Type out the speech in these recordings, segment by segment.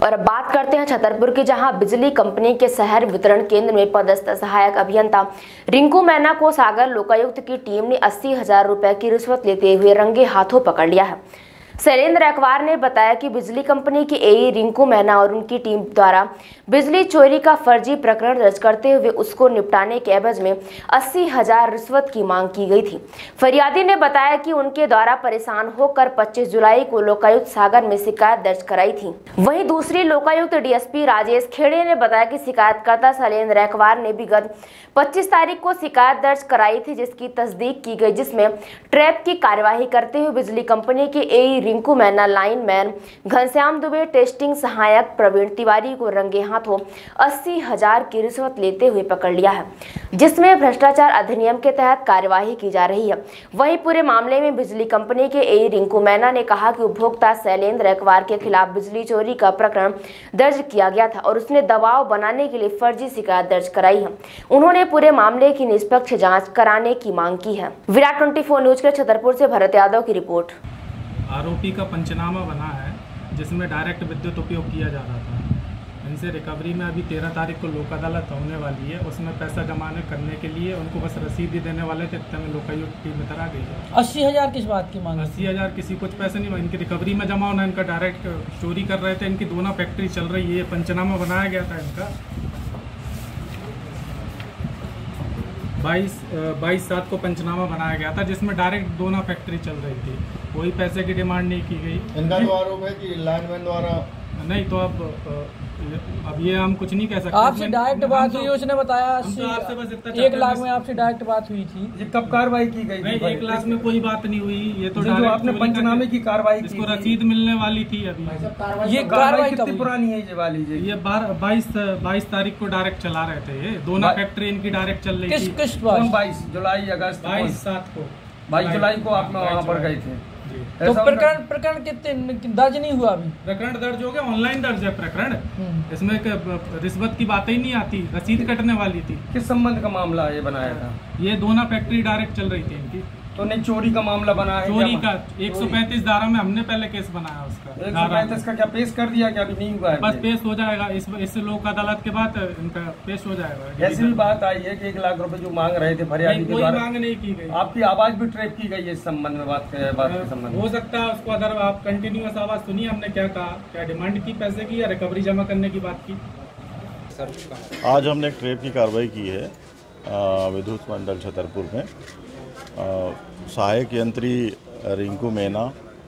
और अब बात करते हैं छतरपुर की, जहां बिजली कंपनी के शहर वितरण केंद्र में पदस्थ सहायक अभियंता रिंकू मैना को सागर लोकायुक्त की टीम ने 80,000 रुपए की रिश्वत लेते हुए रंगे हाथों पकड़ लिया है। शैलेंद्र रैकवार ने बताया कि बिजली कंपनी की एई रिंकू मैना और उनकी टीम द्वारा बिजली चोरी का फर्जी प्रकरण दर्ज करते हुए उसको निपटाने के एवज में 80,000 रिश्वत की मांग की गई थी। फरियादी ने बताया कि उनके द्वारा परेशान होकर 25 जुलाई को लोकायुक्त सागर में शिकायत दर्ज कराई थी। वहीं दूसरी लोकायुक्त डीएसपी राजेश खेड़े ने बताया कि शिकायतकर्ता शैलेंद्र रैकवार ने विगत 25 तारीख को शिकायत दर्ज कराई थी, जिसकी तस्दीक की गई, जिसमें ट्रैप की कार्यवाही करते हुए बिजली कंपनी के एई रिंकू मैना, लाइनमैन घनश्याम दुबे, टेस्टिंग सहायक प्रवीण तिवारी को रंगे हाथों 80,000 की रिश्वत लेते हुए पकड़ लिया है, जिसमें भ्रष्टाचार अधिनियम के तहत कार्यवाही की जा रही है। वहीं पूरे मामले में बिजली कंपनी के एई रिंकू मैना ने कहा कि उपभोक्ता शैलेंद्र रैकवार के खिलाफ बिजली चोरी का प्रकरण दर्ज किया गया था और उसने दबाव बनाने के लिए फर्जी शिकायत दर्ज कराई है। उन्होंने पूरे मामले की निष्पक्ष जांच कराने की मांग की है। विराट 24 न्यूज के छतरपुर से भरत यादव की रिपोर्ट। आरोपी का पंचनामा बना है जिसमें डायरेक्ट विद्युत उपयोग किया जा रहा था। इनसे रिकवरी में अभी 13 तारीख को लोक अदालत होने वाली है। उसमें पैसा जमा करने के लिए उनको बस रसीद ही देने वाले थे, तब लोकायुक्त टीम इधर आ गई है। 80,000 किस बात की मांग? 80,000 किसी कुछ पैसे नहीं, इनकी रिकवरी में जमा होना, इनका डायरेक्ट चोरी कर रहे थे। इनकी दोनों फैक्ट्री चल रही है, पंचनामा बनाया गया था इनका 22/7 को पंचनामा बनाया गया था, जिसमें डायरेक्ट दोनों फैक्ट्री चल रही थी। कोई पैसे की डिमांड नहीं की गई। इनका तो आरोप है कि लाइनमैन द्वारा नहीं, तो अब ये हम कुछ नहीं कह सकते। आपसे डायरेक्ट बात हुई, उसने बताया 1 लाख में आपसे डायरेक्ट बात हुई थी। ये कब कार्रवाई की गई? नहीं, 1 लाख में कोई बात नहीं हुई। ये तो जो आपने पंचनामे की कार्रवाई की, इसको रसीद मिलने वाली थी। अभी ये कार्रवाई कितनी पुरानी है ये वाली? ये 22 तारीख को डायरेक्ट चला रहे थे। ये दोनों फैक्ट्री इनकी डायरेक्ट चल रही थी। किस 22 जुलाई अगस्त 22/7 को 22 जुलाई को आप वहाँ पर गए थे। तो प्रकरण कितने दर्ज नहीं हुआ? अभी प्रकरण दर्ज हो गया, ऑनलाइन दर्ज है प्रकरण। इसमें रिश्वत की बातें ही नहीं आती, रसीद कटने वाली थी। किस संबंध का मामला ये बनाया था? ये दोनों फैक्ट्री डायरेक्ट चल रही थी इनकी। तो नहीं, चोरी का मामला बना है? चोरी का 135 धारा में हमने पहले केस बनाया उसका। 135 का क्या पेश कर दिया? क्या अभी नहीं हुआ है? बस पेश हो जाएगा इस लोक अदालत के बाद इनका पेश हो जाएगा। ऐसी भी बात आई है कि 1 लाख रुपए जो मांग रहे थे फरियादी के द्वारा, मांग नहीं की गई। आपकी आवाज भी ट्रैप की गई है इस संबंध में? बात के संबंध हो सकता है उसको, अगर आप कंटिन्यूअस आवाज सुनिए हमने क्या कहा, क्या डिमांड की पैसे की या रिकवरी जमा करने की बात की। आज हमने एक ट्रैप की कार्रवाई की है विद्युत मंडल छतरपुर में। सहायक यंत्री रिंकू मैना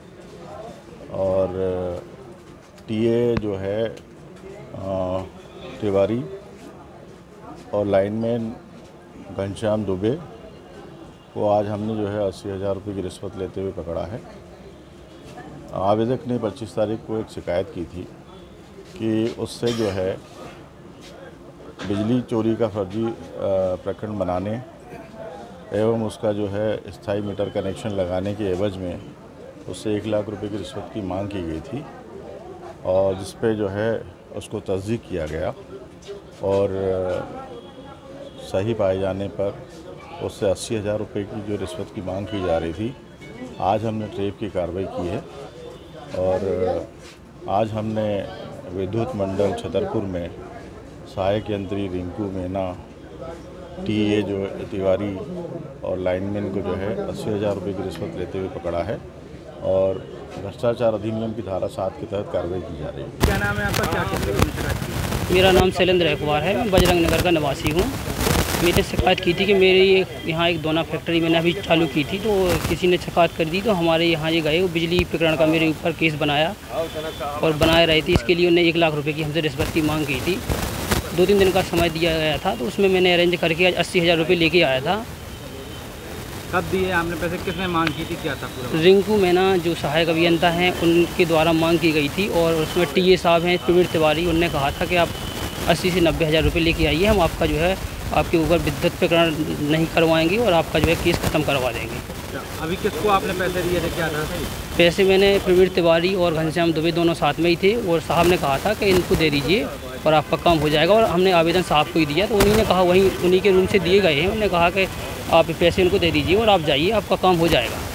और टीए जो है तिवारी और लाइनमैन घनश्याम दुबे को आज हमने जो है 80,000 रुपये की रिश्वत लेते हुए पकड़ा है। आवेदक ने 25 तारीख को एक शिकायत की थी कि उससे जो है बिजली चोरी का फर्जी प्रकरण बनाने एवं उसका जो है स्थायी मीटर कनेक्शन लगाने के एवज में उससे 1 लाख रुपए की रिश्वत की मांग की गई थी, और जिस पे जो है उसको तस्दीक किया गया और सही पाए जाने पर उससे 80,000 रुपये की जो रिश्वत की मांग की जा रही थी, आज हमने ट्रैप की कार्रवाई की है। और आज हमने विद्युत मंडल छतरपुर में सहायक यंत्री रिंकू मैना, टीए जो तिवारी और लाइनमैन को जो है 80,000 रुपये की रिश्वत लेते हुए पकड़ा है और भ्रष्टाचार अधिनियम की धारा 7 के तहत कार्रवाई की जा रही है। क्या नाम है आपका? क्या? मेरा नाम शैलेंद्र रैकवार है, मैं बजरंग नगर का निवासी हूँ। मैंने शिकायत की थी कि मेरी यहाँ एक दोना फैक्ट्री मैंने अभी चालू की थी, तो किसी ने शिकायत कर दी। तो हमारे यहाँ ये गए, बिजली प्रकरण का मेरे ऊपर केस बनाया और बनाए रही थी। इसके लिए उन्हें 1 लाख रुपये की हमसे रिश्वत की मांग की थी। 2-3 दिन का समय दिया गया था, तो उसमें मैंने अरेंज करके 80,000 रुपये लेके आया था। कब दिए आपने पैसे? किसने मांग की थी? क्या था पूरा? रिंकू मैना जो सहायक अभियंता हैं उनके द्वारा मांग की गई थी, और उसमें टीए साहब हैं प्रवीण तिवारी, उनने कहा था कि आप 80 से 90,000 रुपये लेके आइए, हम आपका जो है आपके ऊपर विद्युत प्रकरण नहीं करवाएंगे और आपका जो है केस ख़त्म करवा देंगे। अभी किसको आपने पैसे दिए थे? क्या था पैसे? मैंने प्रवीण तिवारी और घनश्याम दुबे दोनों साथ में ही थे, और साहब ने कहा था कि इनको दे दीजिए और आपका काम हो जाएगा। और हमने आवेदन साहब को ही दिया, तो उन्हीं ने कहा, वहीं उन्हीं के रूम से दिए गए हैं, उन्होंने कहा कि आप पैसे उनको दे दीजिए और आप जाइए, आपका काम हो जाएगा।